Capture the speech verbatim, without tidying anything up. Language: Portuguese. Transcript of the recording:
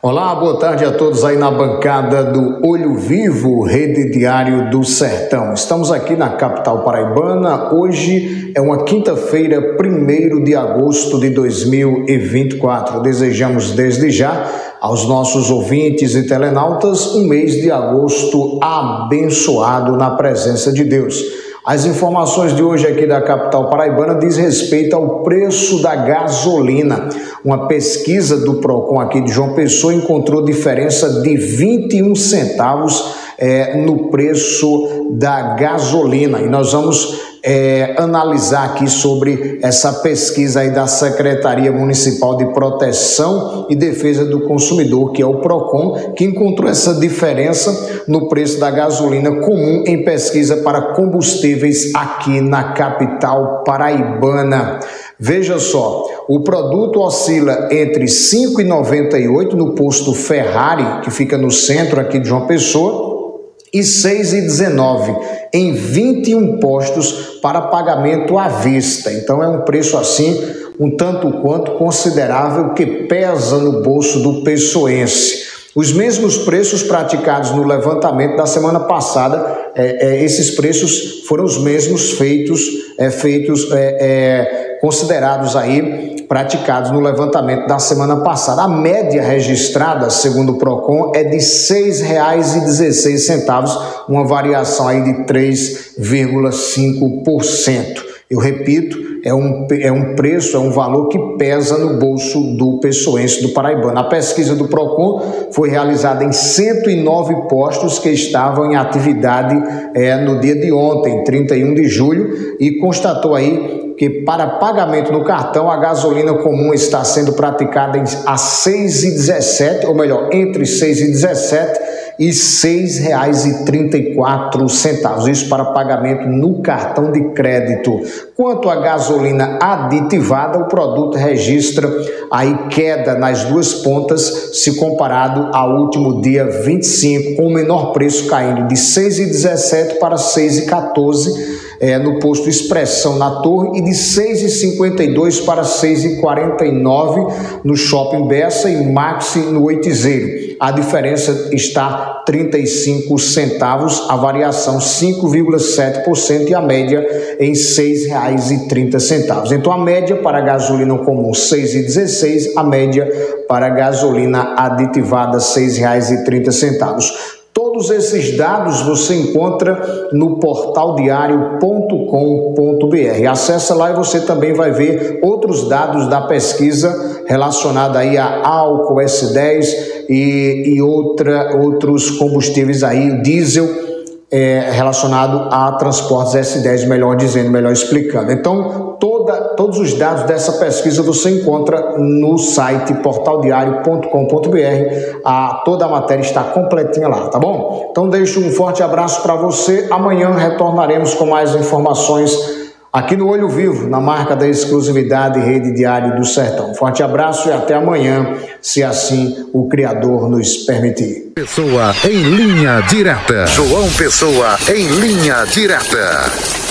Olá, boa tarde a todos aí na bancada do Olho Vivo, Rede Diário do Sertão. Estamos aqui na capital paraibana. Hoje é uma quinta-feira, primeiro de agosto de dois mil e vinte e quatro. Desejamos desde já aos nossos ouvintes e telenautas um mês de agosto abençoado na presença de Deus. As informações de hoje aqui da capital paraibana diz respeito ao preço da gasolina. Uma pesquisa do Procon aqui de João Pessoa encontrou diferença de vinte e um centavos é, no preço da gasolina. E nós vamos é, analisar aqui sobre essa pesquisa aí da Secretaria Municipal de Proteção e Defesa do Consumidor, que é o Procon, que encontrou essa diferença no preço da gasolina comum em pesquisa para combustíveis aqui na capital paraibana. Veja só, o produto oscila entre cinco reais e noventa e oito centavos no posto Ferrari, que fica no centro aqui de João Pessoa, e seis reais e dezenove centavos em vinte e um postos para pagamento à vista. Então é um preço assim um tanto quanto considerável que pesa no bolso do pessoense. Os mesmos preços praticados no levantamento da semana passada, é, é, esses preços foram os mesmos feitos, é, feitos é, é, considerados aí, praticados no levantamento da semana passada. A média registrada, segundo o Procon, é de seis reais e dezesseis centavos, uma variação aí de três vírgula cinco por cento. Eu repito, é um, é um preço, é um valor que pesa no bolso do pessoense do paraibano. A pesquisa do Procon foi realizada em cento e nove postos que estavam em atividade é, no dia de ontem, trinta e um de julho, e constatou aí que para pagamento no cartão a gasolina comum está sendo praticada a seis reais e dezessete centavos, ou melhor, entre seis reais e dezessete centavos e seis reais e trinta e quatro centavos, isso para pagamento no cartão de crédito. Quanto à gasolina aditivada, o produto registra aí queda nas duas pontas se comparado ao último dia vinte e cinco, com o menor preço caindo de seis reais e dezessete centavos para seis reais e quatorze centavos é, no posto Expressão na Torre, e de seis reais e cinquenta e dois centavos para seis reais e quarenta e nove centavos no Shopping Bessa e Maxi no Oitizeiro. A diferença está trinta e cinco centavos, a variação cinco vírgula sete por cento e a média em seis reais e trinta centavos. Então a média para a gasolina comum seis reais e dezesseis centavos, a média para a gasolina aditivada seis reais e trinta centavos. Todos esses dados você encontra no portal diário ponto com ponto br. Acesse lá e você também vai ver outros dados da pesquisa relacionada aí a álcool S dez e, e outra, outros combustíveis aí, diesel, é, relacionado a transportes S dez, melhor dizendo, melhor explicando. Então, toda, todos os dados dessa pesquisa você encontra no site portal diário ponto com ponto br. A, toda a matéria está completinha lá, tá bom? Então, deixo um forte abraço para você. Amanhã retornaremos com mais informações aqui no Olho Vivo, na marca da exclusividade Rede Diário do Sertão. Forte abraço e até amanhã, se assim o Criador nos permitir. Pessoa em linha direta. João Pessoa em linha direta.